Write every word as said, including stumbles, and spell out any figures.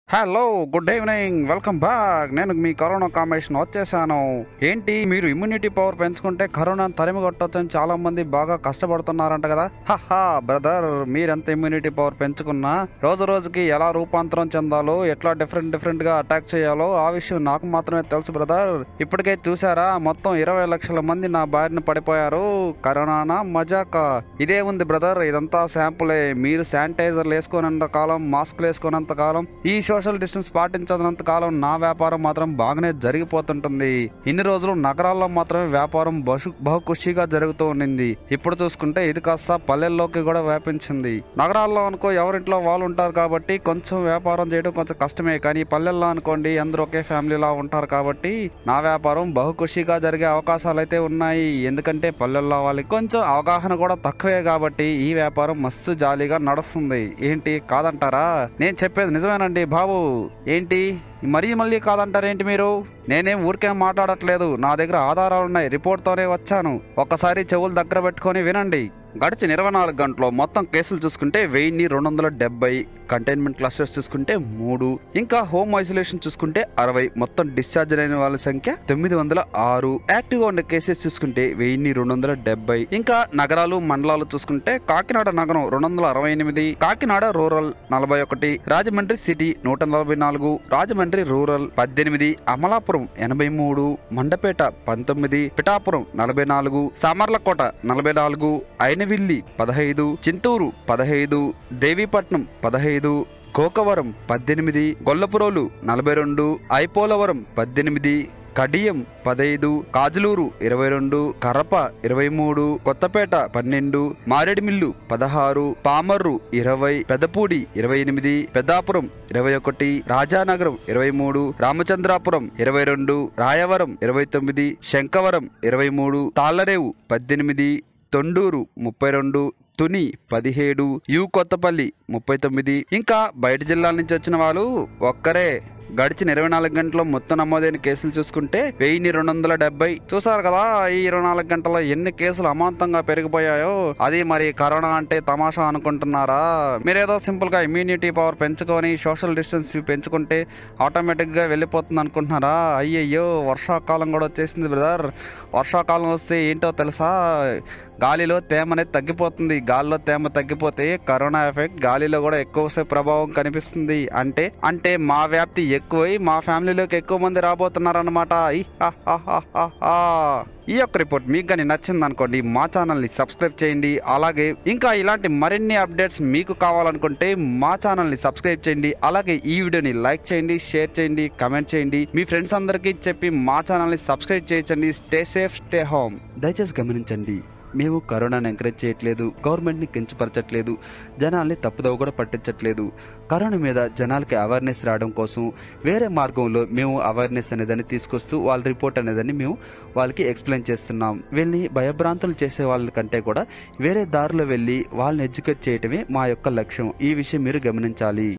Hello good evening welcome back. నేను మీ corona combination వచ్చేసాను. ఏంటి మీరు ఇమ్యూనిటీ పవర్ పెంచుకుంటే కరోనాను తరిమి కొట్టొచ్చని చాలా మంది బాగా కష్టపడుతున్నారంట కదా. హహా బ్రదర్, మీరెంత ఇమ్యూనిటీ పవర్ పెంచుకున్నా రోజు రోజుకి ఎలా రూపాంతరం చెందాలో, ఎట్లా డిఫరెంట్ డిఫరెంట్ గా అటాక్ చేయాలో ఆ విషయం నాకు మాత్రమే తెలుసు బ్రదర్. ఇప్పటికే చూసారా, మొత్తం ఇరవై లక్షల మంది నా బారిన పడిపోయారు. కరోనా మజాక ఇదే ఉంది బ్రదర్. ఇదంతా శాంపులే. మీరు శానిటైజర్లు వేసుకున్నంత కాలం, మాస్క్లు వేసుకున్నంత కాలం, ఈ సోషల్ డిస్టెన్స్ పాటించనంత కాలం నా వ్యాపారం మాత్రం బాగానే జరిగిపోతుంటుంది. ఇన్ని రోజులు నగరాల్లో మాత్రమే వ్యాపారం బహు బహుఖుషిగా జరుగుతూ ఉండింది. ఇప్పుడు చూసుకుంటే ఇది కాస్త పల్లెల్లోకి కూడా వ్యాపించింది. నగరాల్లో అనుకో ఎవరింట్లో వాళ్ళు ఉంటారు కాబట్టి కొంచెం వ్యాపారం చేయడం కొంచెం కష్టమే. కానీ పల్లెల్లో అనుకోండి అందరూ ఒకే ఫ్యామిలీలా ఉంటారు కాబట్టి నా వ్యాపారం బహుఖుషిగా జరిగే అవకాశాలు అయితే ఉన్నాయి. ఎందుకంటే పల్లెల్లో వాళ్ళకి కొంచెం అవగాహన కూడా తక్కువే కాబట్టి ఈ వ్యాపారం మస్తు జాలీగా నడుస్తుంది. ఏంటి కాదంటారా? నేను చెప్పేది నిజమేనండి బాబు. ఏంటి మరీ మళ్ళీ కాదంటారేంటి మీరు? నేనేం ఊరికేం మాట్లాడట్లేదు. నా దగ్గర ఆధారాలు ఉన్నాయి. రిపోర్ట్తోనే వచ్చాను. ఒక్కసారి చెవులు దగ్గర పెట్టుకొని వినండి. గడిచిన ఇరవై నాలుగు గంటల్లో మొత్తం కేసులు చూసుకుంటే వెయ్యి రెండు వందల డెబ్బై, కంటైన్మెంట్ క్లస్టర్స్ చూసుకుంటే మూడు, ఇంకా హోమ్ ఐసోలేషన్ చూసుకుంటే అరవై, మొత్తం డిశ్చార్జ్ అయిన వాళ్ళ సంఖ్య తొమ్మిది వందల ఆరు, యాక్టివ్ గా ఉన్న కేసెస్ చూసుకుంటే వెయ్యి రెండు వందల డెబ్బై. ఇంకా నగరాలు మండలాలు చూసుకుంటే కాకినాడ నగరం రెండు వందల అరవై ఎనిమిది, కాకినాడ రూరల్ నలభై ఒకటి, రాజమండ్రి సిటీ నూట నలభై నాలుగు, రాజమండ్రి రూరల్ పద్దెనిమిది, అమలాపురం ఎనభై మూడు, మండపేట పంతొమ్మిది, పిఠాపురం నలభై నాలుగు, సామర్లకోట నలభై నాలుగు, అయినవిల్లి పదహైదు, చింతూరు పదహైదు, దేవీపట్నం పదహైదు, గోకవరం పద్దెనిమిది, గొల్లపురోలు నలభై రెండు, ఐపోలవరం పద్దెనిమిది, కడియం పదైదు, కాజులూరు ఇరవై రెండు, కరప ఇరవై మూడు, కొత్తపేట పన్నెండు, మారేడుమిల్లు పదహారు, పామర్రు ఇరవై, పెదపూడి ఇరవై ఎనిమిది, పెద్దాపురం ఇరవై ఒకటి, రాజానగరం ఇరవై మూడు, రామచంద్రాపురం ఇరవై రెండు, రాయవరం ఇరవై తొమ్మిది, శంకవరం ఇరవై మూడు, తాళ్లరేవు పద్దెనిమిది, తొండూరు ముప్పై రెండు, తుని పదిహేడు, యు కొత్తపల్లి ముప్పై తొమ్మిది. ఇంకా బయట జిల్లాల నుంచి వచ్చిన వాళ్ళు ఒక్కరే. గడిచిన ఇరవై నాలుగు గంటల్లో మొత్తం నమోదైన కేసులు చూసుకుంటే వెయ్యి రెండు వందల డెబ్బై. చూసారు కదా ఈ ఇరవై నాలుగు గంటల్లో ఎన్ని కేసులు అమాంతంగా పెరిగిపోయాయో. అది మరి కరోనా అంటే తమాషా అనుకుంటున్నారా? మీరేదో సింపుల్ గా ఇమ్యూనిటీ పవర్ పెంచుకొని సోషల్ డిస్టెన్స్ పెంచుకుంటే ఆటోమేటిక్ గా వెళ్ళిపోతుంది అనుకుంటున్నారా? అయ్యయ్యో, వర్షాకాలం కూడా వచ్చేసింది బ్రదర్. వర్షాకాలం వస్తే ఏంటో తెలుసా? గాలిలో తేమ అనేది తగ్గిపోతుంది. గాలిలో తేమ తగ్గిపోతే కరోనా ఎఫెక్ట్ గాలిలో కూడా ఎక్కువసేపు ప్రభావం కనిపిస్తుంది. అంటే అంటే మా వ్యాప్తి ఎక్కువై మా ఫ్యామిలీలోకి ఎక్కువ మంది రాబోతున్నారన్నమాట. ఈ యొక్క రిపోర్ట్ మీకు కానీ నచ్చింది అనుకోండి, మా ఛానల్ని సబ్స్క్రైబ్ చేయండి. అలాగే ఇంకా ఇలాంటి మరిన్ని అప్డేట్స్ మీకు కావాలనుకుంటే మా ఛానల్ని సబ్స్క్రైబ్ చేయండి. అలాగే ఈ వీడియోని లైక్ చేయండి, షేర్ చేయండి, కమెంట్ చేయండి. మీ ఫ్రెండ్స్ అందరికీ చెప్పి మా ఛానల్ని సబ్స్క్రైబ్ చేయించండి. Stay safe, stay home. దయచేసి గమనించండి, మేము కరోనాను ఎంకరేజ్ చేయట్లేదు, గవర్నమెంట్ని కించపరచట్లేదు, జనాల్ని తప్పుదోవ కూడా పట్టించట్లేదు. కరోనా మీద జనాలకి అవేర్నెస్ రావడం కోసం వేరే మార్గంలో మేము అవేర్నెస్ అనేదాన్ని తీసుకొస్తూ వాళ్ళ రిపోర్ట్ అనేదాన్ని మేము వాళ్ళకి ఎక్స్ప్లెయిన్ చేస్తున్నాం. వీళ్ళని భయభ్రాంతులు చేసే వాళ్ళ కంటే కూడా వేరే దారిలో వెళ్ళి వాళ్ళని ఎడ్యుకేట్ చేయటమే మా యొక్క లక్ష్యం. ఈ విషయం మీరు గమనించాలి.